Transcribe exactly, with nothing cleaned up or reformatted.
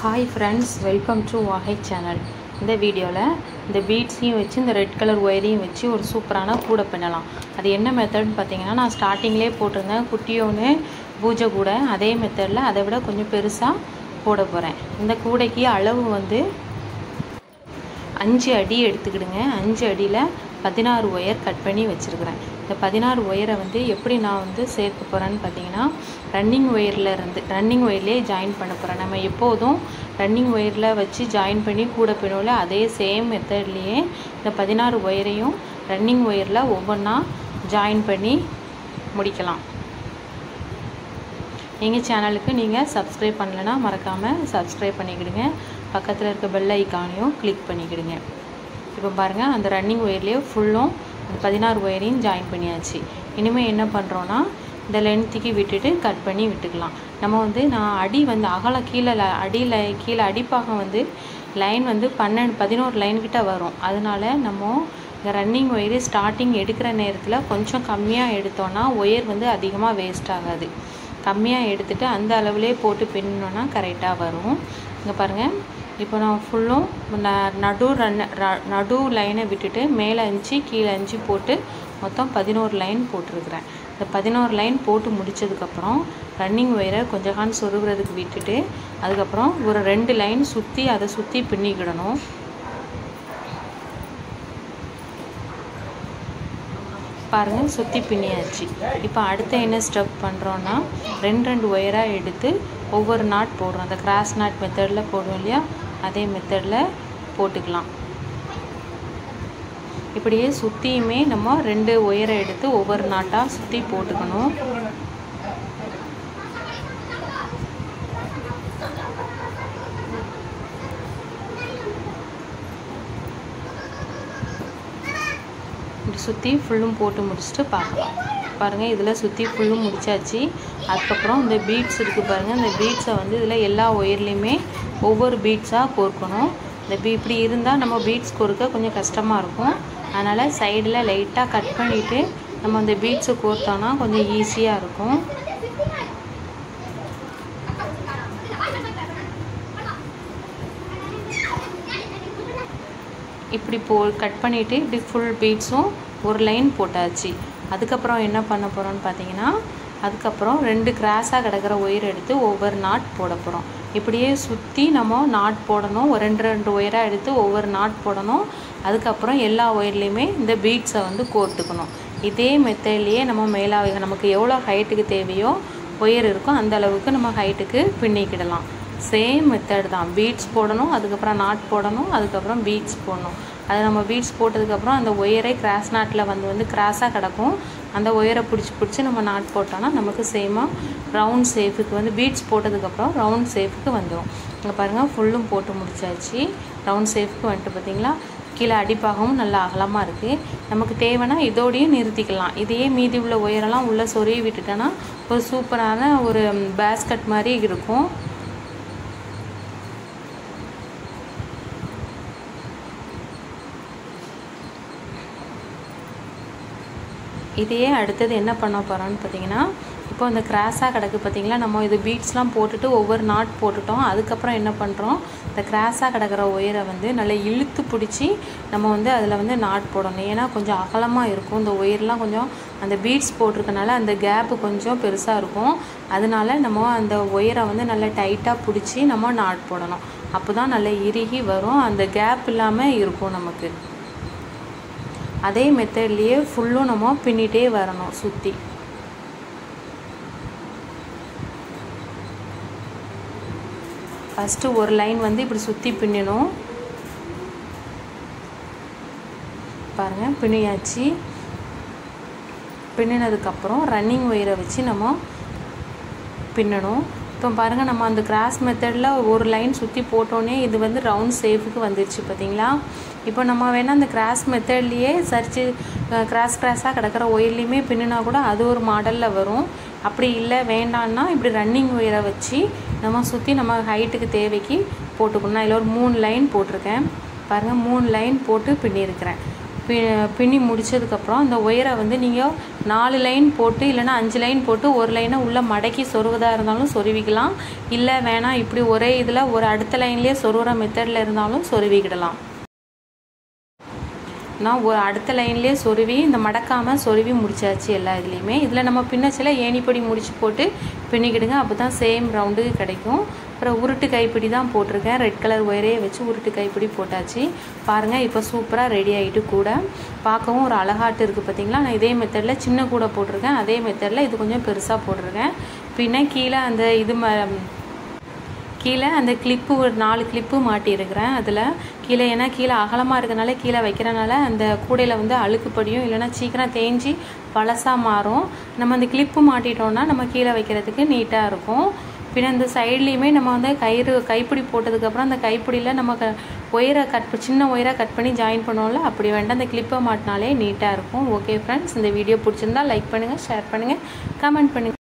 Hi friends, welcome to vagai channel. இந்த வீடியோல இந்த பீட்ஸையும் வச்சு இந்த ரெட் கலர் ஒயரையும் வச்சு ஒரு சூப்பரான கூடை பண்ணலாம். அது என்ன மெத்தட்னு பார்த்தீங்கன்னா நான் ஸ்டார்டிங்லேயே போட்டிருந்தேன் குட்டியோன்னு பூஜை கூடை. அதே மெத்தடில் அதை விட கொஞ்சம் பெருசாக போட போகிறேன். இந்த கூடைக்கு அளவு வந்து அஞ்சு அடி எடுத்துக்கிடுங்க. அஞ்சு அடியில் பதினாறு ஒயர் கட் பண்ணி வச்சுருக்கிறேன். இந்த பதினாறு ஒயரை வந்து எப்படி நான் வந்து சேர்க்க போகிறேன்னு பார்த்தீங்கன்னா ரன்னிங் ஒயரில் இருந்து ரன்னிங் ஒயர்லேயே ஜாயின் பண்ண போகிறேன். நம்ம எப்போதும் ரன்னிங் ஒயரில் வச்சு ஜாயின் பண்ணி கூட பின்னோல அதே சேம் மெத்தட்லேயே இந்த பதினாறு ஒயரையும் ரன்னிங் ஒயரில் ஒவ்வொன்றா ஜாயின் பண்ணி முடிக்கலாம். எங்கள் சேனலுக்கு நீங்கள் சப்ஸ்கிரைப் பண்ணலைன்னா மறக்காமல் சப்ஸ்கிரைப் பண்ணிக்கிடுங்க. பக்கத்தில் இருக்க பெல் ஐக்கானையும் கிளிக் பண்ணிக்கிடுங்க. இப்போ பாருங்கள், அந்த ரன்னிங் ஒயர்லேயே ஃபுல்லும் அந்த பதினாறு ஒயரையும் ஜாயின் பண்ணியாச்சு. இனிமேல் என்ன பண்ணுறோன்னா இந்த லென்த்துக்கு விட்டுட்டு கட் பண்ணி விட்டுக்கலாம். நம்ம வந்து நான் அடி வந்து அகல கீழே அடியில் கீழே அடிப்பாகம் வந்து லைன் வந்து பன்னெண்டு பதினோரு லைன் கிட்ட வரும். அதனால நம்ம இந்த ரன்னிங் ஒயரு ஸ்டார்டிங் எடுக்கிற நேரத்தில் கொஞ்சம் கம்மியாக எடுத்தோன்னா ஒயர் வந்து அதிகமாக வேஸ்ட் ஆகாது. கம்மியாக எடுத்துகிட்டு அந்த அளவுலேயே போட்டு பின்னோன்னா கரெக்டாக வரும். இங்கே பாருங்கள், இப்போ நான் ஃபுல்லும் நடு ரன் நடு லைனை விட்டுட்டு மேலே அஞ்சு கீழே அஞ்சு போட்டு மொத்தம் பதினோரு லைன் போட்டிருக்கிறேன். இந்த பதினோரு லைன் போட்டு முடித்ததுக்கப்புறம் ரன்னிங் ஒயரை கொஞ்சம் கான் சொருகிறதுக்கு விட்டுட்டு அதுக்கப்புறம் ஒரு ரெண்டு லைன் சுற்றி அதை சுற்றி பின்னிக்கிடணும். பாருங்கள், சுற்றி பின்னியாச்சு. இப்போ அடுத்த என்ன ஸ்டெப் பண்ணுறோன்னா ரெண்டு ரெண்டு ஒயராக எடுத்து ஒவ்வொரு நாட் போடுறோம். அந்த கிராஸ் நாட் மெத்தடில் போடுவோம் இல்லையா, அதே மெத்தடில் போட்டுக்கலாம். இப்படியே சுற்றியுமே நம்ம ரெண்டு ஒயரை எடுத்து ஒவ்வொரு நாட்டாக சுற்றி போட்டுக்கணும். இப்படி சுற்றி ஃபுல்லும் போட்டு முடிச்சுட்டு பார்க்கலாம். பாருங்கள், இதில் சுற்றி ஃபுல்லும் முடிச்சாச்சு. அதுக்கப்புறம் இந்த பீட்ஸ் இருக்குது பாருங்கள், இந்த பீட்ஸை வந்து இதில் எல்லா ஒயர்லேயுமே ஒவ்வொரு பீட்ஸாக கோர்க்கணும். இந்த பீ இப்படி இருந்தால் நம்ம பீட்ஸ் கோர்க்க கொஞ்சம் கஷ்டமாக இருக்கும். அதனால் சைடில் லைட்டாக கட் பண்ணிவிட்டு நம்ம அந்த பீட்ஸை கோர்த்தோன்னா கொஞ்சம் ஈஸியாக இருக்கும். இப்படி போ கட் பண்ணிவிட்டு இப்படி ஃபுல் பீட்ஸும் ஒரு லைன் போட்டாச்சு. அதுக்கப்புறம் என்ன பண்ண போகிறோன்னு பார்த்தீங்கன்னா அதுக்கப்புறம் ரெண்டு கிராஸாக கிடக்கிற ஒயர் எடுத்து ஒவ்வொரு நாட் போட போகிறோம். இப்படியே சுற்றி நம்ம நாட் போடணும். ஒரு ரெண்டு ரெண்டு ஒயராக எடுத்து ஒவ்வொரு நாட் போடணும். அதுக்கப்புறம் எல்லா ஒயர்லேயுமே இந்த பீட்ஸை வந்து கோர்த்துக்கணும். இதே மெத்தட்லேயே நம்ம மேலே நமக்கு எவ்வளோ ஹைட்டுக்கு தேவையோ ஒயர் இருக்கோ அந்த அளவுக்கு நம்ம ஹைட்டுக்கு பின்னிக்கிடலாம். சேம் மெத்தட் தான். பீட்ஸ் போடணும், அதுக்கப்புறம் நாட் போடணும், அதுக்கப்புறம் பீட்ஸ் போடணும். அது நம்ம பீட்ஸ் போட்டதுக்கப்புறம் அந்த ஒயரை கிராஸ் நாட்டில் வந்து வந்து கிராஸாக கிடக்கும். அந்த ஒயரை பிடிச்சி பிடிச்சி நம்ம நாட் போட்டோன்னா நமக்கு சேமாக ரவுண்ட் ஷேப்புக்கு வந்து பீட்ஸ் போட்டதுக்கப்புறம் ரவுண்ட் ஷேப்புக்கு வந்துடும். இங்கே பாருங்கள், ஃபுல்லும் போட்டு முடிச்சாச்சு. ரவுண்ட் ஷேப்புக்கு வந்துட்டு பார்த்தீங்களா, கீழே அடிப்பாகவும் நல்லா அகலமாக இருக்குது. நமக்கு தேவைன்னா இதோடையும் நிறுத்திக்கலாம். இதையே மீதி உள்ள ஒயரெல்லாம் உள்ளே சொருவி விட்டுட்டோன்னா ஒரு சூப்பரான ஒரு பேஸ்கட் மாதிரி இருக்கும். இதையே அடுத்தது என்ன பண்ண போகிறோன்னு பார்த்தீங்கன்னா இப்போ இந்த கிராஸாக கிடக்கு பார்த்தீங்களா, நம்ம இது பீட்ஸ்லாம் போட்டுட்டு ஒவ்வொரு நாட் போட்டுட்டோம். அதுக்கப்புறம் என்ன பண்ணுறோம், இந்த கிராஸாக கிடக்கிற ஒயரை வந்து நல்லா இழுத்து பிடிச்சி நம்ம வந்து அதில் வந்து நாட் போடணும். ஏன்னா கொஞ்சம் அகலமாக இருக்கும். இந்த ஒயர்லாம் கொஞ்சம் அந்த பீட்ஸ் போட்டிருக்கனால அந்த கேப்பு கொஞ்சம் பெருசாக இருக்கும். அதனால நம்ம அந்த ஒயரை வந்து நல்லா டைட்டாக பிடிச்சி நம்ம நாட் போடணும். அப்போ தான் நல்லா இறுகி வரும், அந்த கேப் இல்லாமல் இருக்கும் நமக்கு. அதே மெத்தட்லேயே ஃபுல்லும் நம்ம பின்னிட்டே வரணும் சுற்றி. ஃபஸ்ட்டு ஒரு லைன் வந்து இப்படி சுற்றி பின்னணும். பாருங்கள், பின்னியாச்சு. பின்னினதுக்கப்புறம் ரன்னிங் ஒயரை வச்சு நம்ம பின்னணும். இப்போ பாருங்கள், நம்ம அந்த கிராஸ் மெத்தடில் ஒரு லைன் சுற்றி போட்டோன்னே இது வந்து ரவுண்ட் ஷேப்புக்கு வந்துடுச்சு பார்த்தீங்களா. இப்போ நம்ம வேணால் அந்த கிராஸ் மெத்தட்லேயே சரிச்சு கிராஸ் கிராஸாக கிடக்கிற ஒயர்லேயுமே பின்னினா கூட அது ஒரு மாடலில் வரும். அப்படி இல்லை வேண்டான்னா இப்படி ரன்னிங் ஒயரை வச்சு நம்ம சுற்றி நம்ம ஹைட்டுக்கு தேவைக்கு போட்டுக்கணும். நான் இதில் ஒரு மூணு லைன் போட்டிருக்கேன் பாருங்கள், மூணு லைன் போட்டு பின்னியிருக்கிறேன். பி பின்னி முடித்ததுக்கப்புறம் அந்த ஒயரை வந்து நீங்கள் நாலு லைன் போட்டு இல்லைனா அஞ்சு லைன் போட்டு ஒரு லைனை உள்ளே மடக்கி சொருவதாக இருந்தாலும் சொருவிக்கலாம். இல்லை வேணாம் இப்படி ஒரே இதில் ஒரு அடுத்த லைன்லேயே சொருகிற மெத்தடில் இருந்தாலும் சொருவிக்கிடலாம். நான் ஒரு அடுத்த லைன்லேயே சொருவி இந்த மடக்காமல் சொருவி முடிச்சாச்சு எல்லா இதுலேயுமே. இதில் நம்ம பின்னச்சில ஏணிப்படி முடிச்சு போட்டு பின்னிக்கிடுங்க. அப்போ தான் சேம் ரவுண்டுக்கு கிடைக்கும். அப்புறம் உருட்டு கைப்பிடி தான் போட்டிருக்கேன். ரெட் கலர் ஒயரையே வச்சு உருட்டு கைப்பிடி போட்டாச்சு. பாருங்கள் இப்போ சூப்பராக ரெடி ஆகிட்டு கூட பார்க்கவும் ஒரு அழகாட்டு இருக்குது பார்த்தீங்களா. நான் இதே மெத்தடில் சின்ன கூட போட்டிருக்கேன். அதே மெத்தடில் இது கொஞ்சம் பெருசாக போட்டிருக்கேன். பின்ன கீழே அந்த இது ம கீழே அந்த கிளிப்பு ஒரு நாலு கிளிப்பு மாட்டியிருக்கிறேன். அதில் கீழே ஏன்னா கீழே அகலமாக இருக்கிறனால கீழே வைக்கிறனால அந்த கூடையில் வந்து அழுக்குப்படியும் இல்லைன்னா சீக்கிரம் தேஞ்சி பழசாக மாறும். நம்ம அந்த கிளிப்பு மாட்டிட்டோம்னா நம்ம கீழே வைக்கிறதுக்கு நீட்டாக இருக்கும். பின்ன இந்த சைட்லேயுமே நம்ம வந்து கயிறு கைப்பிடி போட்டதுக்கப்புறம் அந்த கைப்பிடியில் நம்ம க ஒயரை கட் சின்ன ஒயரை கட் பண்ணி ஜாயின் பண்ணுவோம்ல, அப்படி வேண்டாம் அந்த கிளிப்பை மாட்டினாலே நீட்டாக இருக்கும். ஓகே ஃப்ரெண்ட்ஸ், இந்த வீடியோ பிடிச்சிருந்தா லைக் பண்ணுங்கள், ஷேர் பண்ணுங்கள், கமெண்ட் பண்ணுங்கள்.